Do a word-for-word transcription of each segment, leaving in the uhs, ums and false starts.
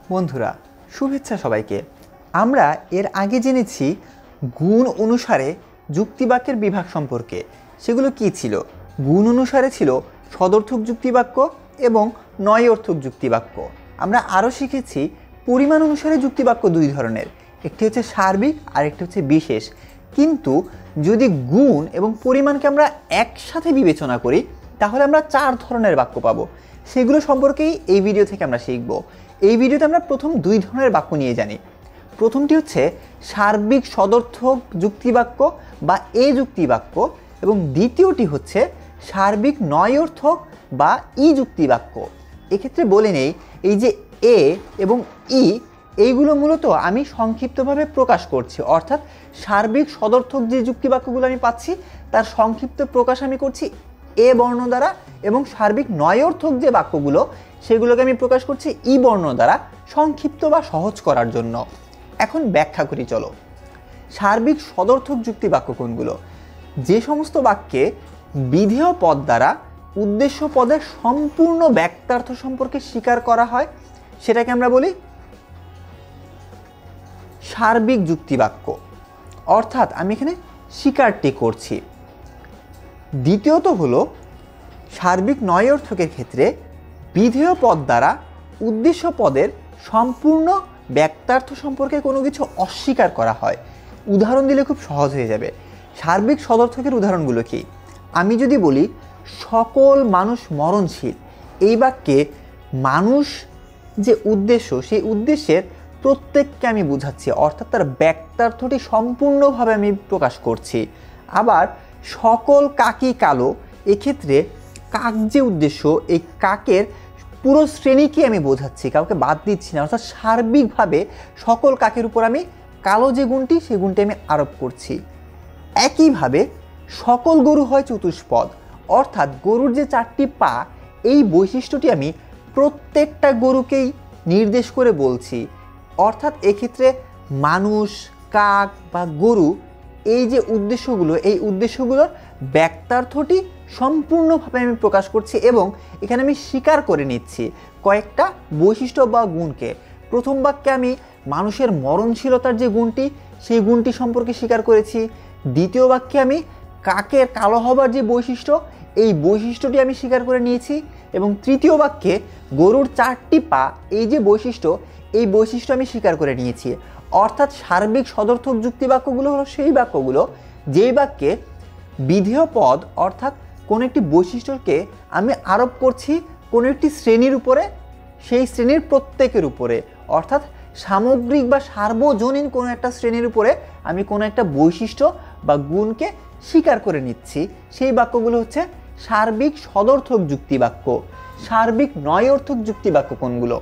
বন্ধুরা শুভেচ্ছা সবাইকে। আমরা এর আগে জেনেছি গুণ অনুসারে যুক্তিবাক্যের বিভাগ সম্পর্কে। সেগুলো কি ছিল? গুণ অনুসারে ছিল সদর্থক যুক্তিবাক্য এবং নয়অর্থক যুক্তিবাক্য। আমরা আরও শিখেছি পরিমাণ অনুসারে যুক্তিবাক্য দুই ধরনের, একটি হচ্ছে সার্বিক আর একটি হচ্ছে বিশেষ। কিন্তু যদি গুণ এবং পরিমাণকে আমরা একসাথে বিবেচনা করি তাহলে আমরা চার ধরনের বাক্য পাবো। সেগুলো সম্পর্কেই এই ভিডিও থেকে আমরা শিখব। এই ভিডিওতে আমরা প্রথম দুই ধরনের বাক্য নিয়ে জানি। প্রথমটি হচ্ছে সার্বিক সদর্থক যুক্তিবাক্য বা এ যুক্তিবাক্য এবং দ্বিতীয়টি হচ্ছে সার্বিক নয়অর্থক বা ই যুক্তিবাক্য। এক্ষেত্রে বলে নেই এই যে এ এবং ই এইগুলো মূলত আমি সংক্ষিপ্তভাবে প্রকাশ করছি, অর্থাৎ সার্বিক সদর্থক যে যুক্তিবাক্যগুলো আমি পাচ্ছি তার সংক্ষিপ্ত প্রকাশ আমি করছি এ বর্ণ দ্বারা, এবং সার্বিক নয়অর্থক যে বাক্যগুলো সেগুলোকে আমি প্রকাশ করছি ই বর্ণ দ্বারা, সংক্ষিপ্ত বা সহজ করার জন্য। এখন ব্যাখ্যা করি চলো। সার্বিক সদর্থক যুক্তিবাক্য কোনগুলো? যে সমস্ত বাক্যে বিধেয় পদ দ্বারা উদ্দেশ্য পদের সম্পূর্ণ ব্যক্তার্থ সম্পর্কে স্বীকার করা হয় সেটাকে আমরা বলি সার্বিক যুক্তিবাক্য, অর্থাৎ আমি এখানে স্বীকারটি করছি। দ্বিতীয়ত হলো সার্বিক নয়অর্থকের ক্ষেত্রে বিধেয় পদ দ্বারা উদ্দেশ্য পদের সম্পূর্ণ ব্যক্তার্থ সম্পর্কে কোনো কিছু অস্বীকার করা হয়। উদাহরণ দিলে খুব সহজ হয়ে যাবে। সার্বিক সদর্থকের উদাহরণগুলো কি? আমি যদি বলি সকল মানুষ মরণশীল, এই বাক্যে মানুষ যে উদ্দেশ্য সেই উদ্দেশ্যের প্রত্যেককে আমি বুঝাচ্ছি, অর্থাৎ তার ব্যক্তার্থটি সম্পূর্ণভাবে আমি প্রকাশ করছি। আবার সকল কাকই কালো, এক্ষেত্রে কাক যে উদ্দেশ্য এই কাকের পুরো শ্রেণীকে আমি বোঝাচ্ছি, কাউকে বাদ দিচ্ছি না, অর্থাৎ সার্বিকভাবে সকল কাকের উপর আমি কালো যে গুণটি সেই গুণটি আমি আরোপ করছি। একইভাবে সকল গরু হয় চতুষ্পদ, অর্থাৎ গরুর যে চারটি পা এই বৈশিষ্ট্যটি আমি প্রত্যেকটা গরুকেই নির্দেশ করে বলছি। অর্থাৎ এক্ষেত্রে মানুষ, কাক বা গরু এই যে উদ্দেশ্যগুলো এই উদ্দেশ্যগুলোর ব্যক্তার্থটি সম্পূর্ণভাবে আমি প্রকাশ করছি এবং এখানে আমি স্বীকার করে নিচ্ছি কয়েকটা বৈশিষ্ট্য বা গুণকে। প্রথম বাক্যে আমি মানুষের মরণশীলতার যে গুণটি সেই গুণটি সম্পর্কে স্বীকার করেছি। দ্বিতীয় বাক্যে আমি কাকের কালো হবার যে বৈশিষ্ট্য এই বৈশিষ্ট্যটি আমি স্বীকার করে নিয়েছি এবং তৃতীয় বাক্যে গরুর চারটি পা এই যে বৈশিষ্ট্য এই বৈশিষ্ট্য আমি স্বীকার করে নিয়েছি। অর্থাৎ সার্বিক সদর্থক যুক্তিবাক্যগুলো হলো সেই বাক্যগুলো যেই বাক্যে বিধেয় পদ অর্থাৎ কোনো একটি বৈশিষ্ট্যকে আমি আরোপ করছি কোনো একটি শ্রেণীর উপরে, সেই শ্রেণীর প্রত্যেকের উপরে, অর্থাৎ সামগ্রিক বা সার্বজনীন কোনো একটা শ্রেণীর উপরে আমি কোনো একটা বৈশিষ্ট্য বা গুণকে স্বীকার করে নিচ্ছি। সেই বাক্যগুলো হচ্ছে সার্বিক সদর্থক যুক্তিবাক্য। সার্বিক নয়অর্থক যুক্তিবাক্য কোনগুলো?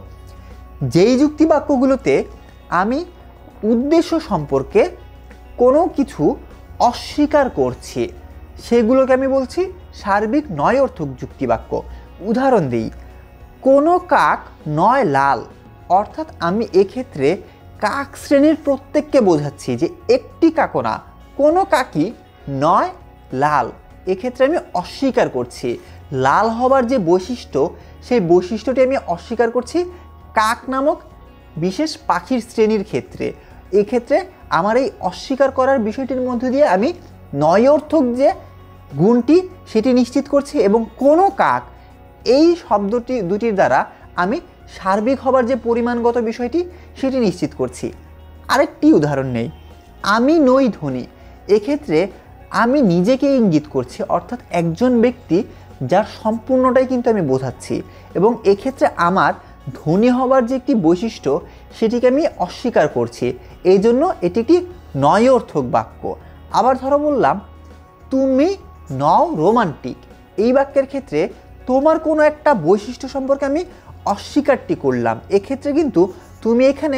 যেই যুক্তিবাক্যগুলোতে আমি উদ্দেশ্য সম্পর্কে কোনো কিছু অস্বীকার করছি সেগুলোকে আমি বলছি সার্বিক নয়অর্থক যুক্তিবাক্য। উদাহরণ দিই, কোনো কাক নয় লাল, অর্থাৎ আমি এক্ষেত্রে কাক শ্রেণীর প্রত্যেককে বোঝাচ্ছি যে একটি কাকও না, কোনো কাকই নয় লাল। এক্ষেত্রে আমি অস্বীকার করছি লাল হবার যে বৈশিষ্ট্য সেই বৈশিষ্ট্যটি আমি অস্বীকার করছি কাক নামক বিশেষ পাখির শ্রেণীর ক্ষেত্রে। এক্ষেত্রে আমার এই অস্বীকার করার বিষয়টির মধ্য দিয়ে আমি নয়অর্থক যে গুণটি সেটি নিশ্চিত করছি এবং কোনো কাক এই শব্দটি দুটির দ্বারা আমি সার্বিক হবার যে পরিমাণগত বিষয়টি সেটি নিশ্চিত করছি। আরেকটি উদাহরণ নেই, আমি নই ধনী, এক্ষেত্রে আমি নিজেকে ইঙ্গিত করছি, অর্থাৎ একজন ব্যক্তি যার সম্পূর্ণটাই কিন্তু আমি বোঝাচ্ছি এবং এক্ষেত্রে আমার ধনী হবার যে একটি বৈশিষ্ট্য সেটিকে আমি অস্বীকার করছি, এই জন্য এটি একটি নয়অর্থক বাক্য। আবার ধরো বললাম তুমি নও রোমান্টিক, এই বাক্যের ক্ষেত্রে তোমার কোনো একটা বৈশিষ্ট্য সম্পর্কে আমি অস্বীকারটি করলাম, এক্ষেত্রে কিন্তু তুমি এখানে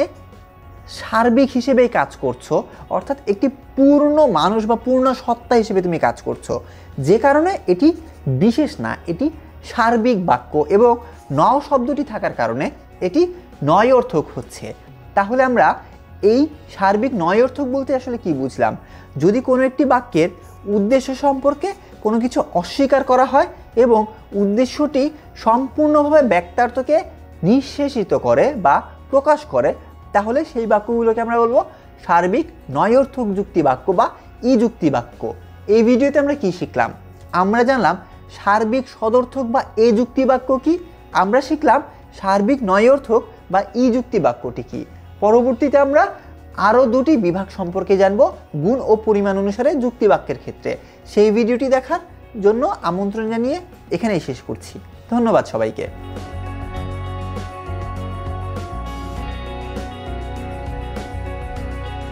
সার্বিক হিসেবেই কাজ করছো, অর্থাৎ একটি পূর্ণ মানুষ বা পূর্ণ সত্তা হিসেবে তুমি কাজ করছো, যে কারণে এটি বিশেষ না, এটি সার্বিক বাক্য এবং নও শব্দটি থাকার কারণে এটি নয়অর্থক হচ্ছে। তাহলে আমরা এই সার্বিক নয়অর্থক বলতে আসলে কি বুঝলাম? যদি কোনো একটি বাক্যের উদ্দেশ্য সম্পর্কে কোনো কিছু অস্বীকার করা হয় এবং উদ্দেশ্যটি সম্পূর্ণভাবে ব্যক্তার্থকে নিঃশেষিত করে বা প্রকাশ করে তাহলে সেই বাক্যগুলোকে আমরা বলবো সার্বিক নয়অর্থক যুক্তি বাক্য বা ই যুক্তি বাক্য। এই ভিডিওতে আমরা কি শিখলাম? আমরা জানলাম সার্বিক সদর্থক বা এ যুক্তি বাক্য কি, আমরা শিখলাম সার্বিক নয়অর্থক বা ই যুক্তি বাক্যটি কি। পরবর্তীতে আমরা আরও দুটি বিভাগ সম্পর্কে জানব গুণ ও পরিমাণ অনুসারে যুক্তি বাক্যের ক্ষেত্রে। সেই ভিডিওটি দেখার জন্য আমন্ত্রণ জানিয়ে এখানেই শেষ করছি। ধন্যবাদ সবাইকে।